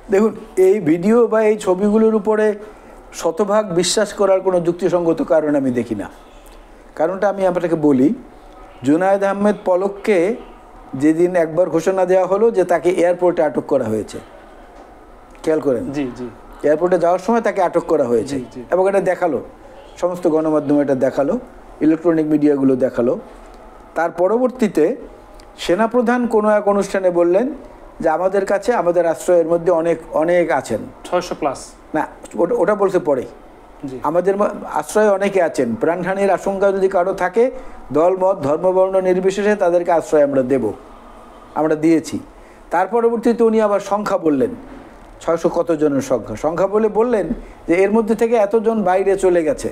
দেখুন, এই ভিডিও বা এই ছবিগুলোর উপরে শতভাগ বিশ্বাস করার কোনো যুক্তিসঙ্গত কারণ আমি দেখি না। কারণটা আমি আপনাকে বলি, জুনায়েদ আহমেদ পলককে যেদিন একবার ঘোষণা দেওয়া হলো যে তাকে এয়ারপোর্টে আটক করা হয়েছে, খেয়াল করেন, জি জি, এয়ারপোর্টে যাওয়ার সময় তাকে আটক করা হয়েছে এবং এটা দেখালো, সমস্ত গণমাধ্যমে এটা দেখালো, ইলেকট্রনিক মিডিয়াগুলো দেখালো। তার পরবর্তীতে সেনাপ্রধান কোনো এক অনুষ্ঠানে বললেন যে আমাদের কাছে আমাদের আশ্রয়ের মধ্যে অনেক অনেক আছেন, 600+। না, ওটা বলতে পরে, আমাদের আশ্রয়ে অনেকে আছেন, প্রাণহানির আশঙ্কা যদি কারো থাকে দল মত ধর্মবর্ণ নির্বিশেষে তাদেরকে আশ্রয় আমরা দেব, আমরা দিয়েছি। তার পরবর্তীতে উনি আবার সংখ্যা বললেন, 600 কত জনের সংখ্যা বলে বললেন যে এর মধ্যে থেকে এতজন বাইরে চলে গেছে,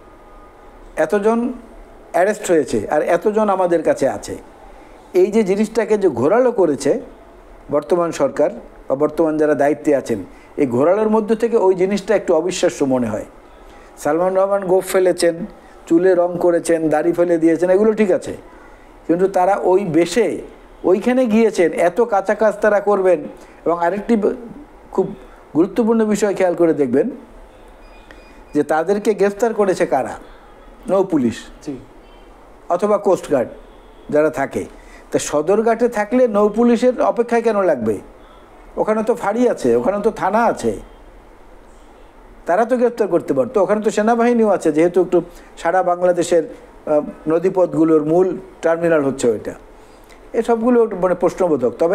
এতজন অ্যারেস্ট হয়েছে, আর এতজন আমাদের কাছে আছে। এই যে জিনিসটাকে যে ঘোরালো করেছে বর্তমান সরকার বা বর্তমান যারা দায়িত্বে আছেন, এই ঘোরালোর মধ্যে থেকে ওই জিনিসটা একটু অবিশ্বাস্য মনে হয়। সালমান রহমান গোঁফ ফেলেছেন, চুলে রং করেছেন, দাড়ি ফেলে দিয়েছেন, এগুলো ঠিক আছে, কিন্তু তারা ওই বেশে ওইখানে গিয়েছেন, এত কাঁচা কাজ তারা করবেন। এবং আরেকটি খুব গুরুত্বপূর্ণ বিষয় খেয়াল করে দেখবেন যে তাদেরকে গ্রেফতার করেছে কারা, নৌ পুলিশ অথবা কোস্টগার্ড যারা থাকে। তা সদরঘাটে থাকলে নৌ পুলিশের অপেক্ষায় কেন লাগবে? ওখানে তো ফাঁড়ি আছে, ওখানে তো থানা আছে, তারা তো গ্রেফতার করতে পারতো। ওখানে তো সেনাবাহিনীও আছে, যেহেতু একটু সারা বাংলাদেশের নদীপথগুলোর মূল টার্মিনাল হচ্ছে ওইটা। এসবগুলো মানে প্রশ্নবোধক। তবে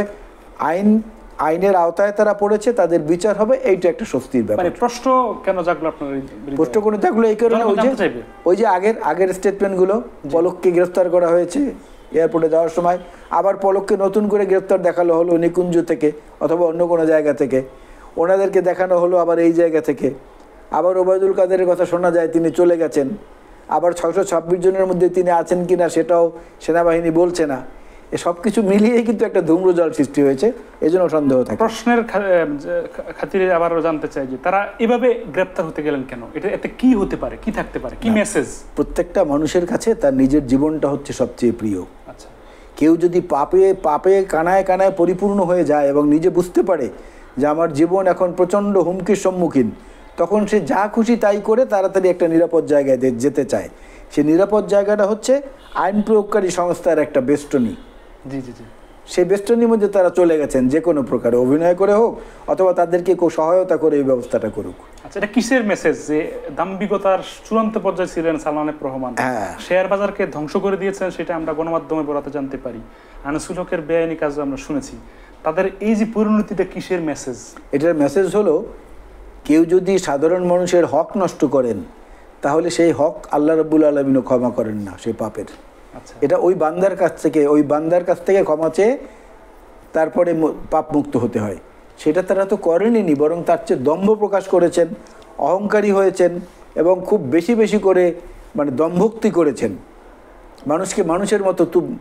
আইনের আওতায় তারা পড়েছে, তাদের বিচার হবে, এইটা একটা স্বস্তির ব্যাপার। প্রশ্ন কেন জাগলো আপনার? প্রশ্ন কোনো জাগলো এই কারণে, ওই যে আগের স্টেটমেন্টগুলো, পলককে গ্রেফতার করা হয়েছে এয়ারপোর্টে যাওয়ার সময়, আবার পলককে নতুন করে গ্রেফতার দেখানো হলো নিকুঞ্জ থেকে অথবা অন্য কোনো জায়গা থেকে, ওনাদেরকে দেখানো হলো আবার এই জায়গা থেকে। আবার ওবায়দুল কাদেরের কথা শোনা যায় তিনি চলে গেছেন, আবার 626 জনের মধ্যে তিনি আছেন কিনা সেটাও সেনাবাহিনী বলছে না। সব কিছু মিলিয়েই কিন্তু একটা ধূম্রজাল সৃষ্টি হয়েছে, এই জন্য সন্দেহ থাকে। প্রশ্নের খাতিরে আবার জানতে চাই যে তারা এভাবে গ্রেপ্তার হতে গেলেন কেন? এতে কি হতে পারে, কি থাকতে পারে, কি মেসেজ? প্রত্যেকটা মানুষের কাছে তার নিজের জীবনটা হচ্ছে সবচেয়ে প্রিয়। আচ্ছা, কেউ যদি পাপে কানায় কানায় পরিপূর্ণ হয়ে যায় এবং নিজে বুঝতে পারে যে আমার জীবন এখন প্রচণ্ড হুমকির সম্মুখীন, তখন সে যা খুশি তাই করে তাড়াতাড়ি একটা নিরাপদ জায়গায় যেতে চায়। সে নিরাপদ জায়গাটা হচ্ছে আইন প্রয়োগকারী সংস্থার একটা বেষ্টনী। জি জি জি, সেই বেষ্টনীর মধ্যে তারা চলে গেছেন, যে কোনো প্রকারে অভিনয় করে হোক অথবা তাদেরকে কেউ সহায়তা করে এই ব্যবস্থাটা করুক। আচ্ছা, এটা কিসের মেসেজ? যে দাম্ভিকতার চূড়ান্ত পর্যায়ে ছিলেন সালমান রহমান, শেয়ার বাজারকে ধ্বংস করে দিয়েছেন, সেটা আমরা গণমাধ্যমে বরাতে জানতে পারি। আনিসুল হকের বেআইনি কাজ আমরা শুনেছি। তাদের এই যে পরিণতিটা কিসের মেসেজ? এটার মেসেজ হলো, কেউ যদি সাধারণ মানুষের হক নষ্ট করেন তাহলে সেই হক আল্লাহ রাব্বুল আলামিনও ক্ষমা করেন না সেই পাপের। এটা ওই বান্দার কাছ থেকে ক্ষমা চেয়ে তারপরে পাপ মুক্ত হতে হয়। সেটা তারা তো করেনি, বরং তার চেয়ে দম্ভ প্রকাশ করেছেন, অহংকারী হয়েছেন এবং খুব বেশি বেশি করে মানে দম্ভক্তি করেছেন, মানুষকে মানুষের মতো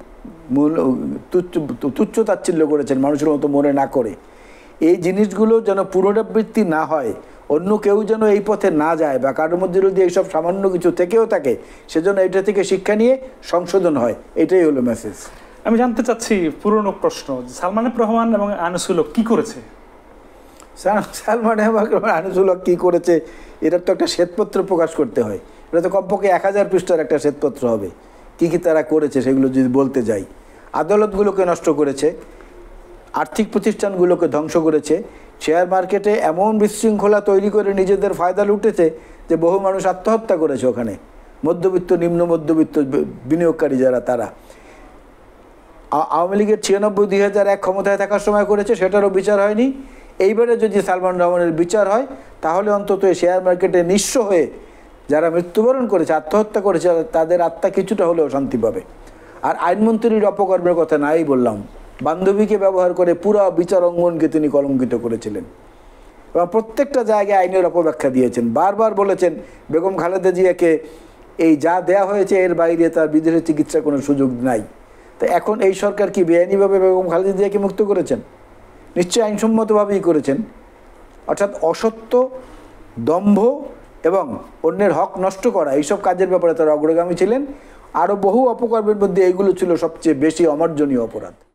তুচ্ছ তাচ্ছিল্য করেছেন, মানুষের মতো মনে না করে। এই জিনিসগুলো যেন পুনরাবৃত্তি না হয়, অন্য কেউ যেন এই পথে না যায়, বা কারোর মধ্যে যদি এইসব সামান্য কিছু থেকেও থাকে সেজন্য এটা থেকে শিক্ষা নিয়ে সংশোধন হয়, এটাই হলো মেসেজ। আমি জানতে চাচ্ছি পুরনো প্রশ্ন, সালমান রহমান এবং আনিসুল হক কী করেছে? সালমান আনিসুল হক কী করেছে, এটার তো একটা শ্বেতপত্র প্রকাশ করতে হয়। এটা তো কমপক্ষে 1000 পৃষ্ঠার একটা শ্বেতপত্র হবে, কী কী তারা করেছে সেগুলো যদি বলতে যাই। আদালতগুলোকে নষ্ট করেছে, আর্থিক প্রতিষ্ঠানগুলোকে ধ্বংস করেছে, শেয়ার মার্কেটে এমন বিশৃঙ্খলা তৈরি করে নিজেদের ফায়দা লুটেছে যে বহু মানুষ আত্মহত্যা করেছে ওখানে, মধ্যবিত্ত নিম্ন মধ্যবিত্ত বিনিয়োগকারী যারা, তারা। আওয়ামী লীগের 96-2001 ক্ষমতায় থাকার সময় করেছে, সেটারও বিচার হয়নি। এইবারে যদি সালমান রহমানের বিচার হয় তাহলে অন্তত শেয়ার মার্কেটে নিঃস্ব হয়ে যারা মৃত্যুবরণ করেছে, আত্মহত্যা করেছে, তাদের আত্মা কিছুটা হলেও শান্তি পাবে। আর আইনমন্ত্রীর অপকর্মের কথা নাই বললাম, বান্ধবীকে ব্যবহার করে পুরো বিচার অঙ্গনকে তিনি কলঙ্কিত করেছিলেন এবং প্রত্যেকটা জায়গায় আইনের অপব্যাখ্যা দিয়েছেন। বারবার বলেছেন বেগম খালেদা জিয়াকে এই যা দেয়া হয়েছে এর বাইরে তার বিদেশে চিকিৎসার কোনো সুযোগ নাই। তো এখন এই সরকার কি বেআইনিভাবে বেগম খালেদা জিয়াকে মুক্ত করেছেন? নিশ্চয়ই আইনসম্মতভাবেই করেছেন। অর্থাৎ অসত্য, দম্ভ এবং অন্যের হক নষ্ট করা, এইসব কাজের ব্যাপারে তারা অগ্রগামী ছিলেন। আরও বহু অপকর্মের মধ্যে এইগুলো ছিল সবচেয়ে বেশি অমার্জনীয় অপরাধ।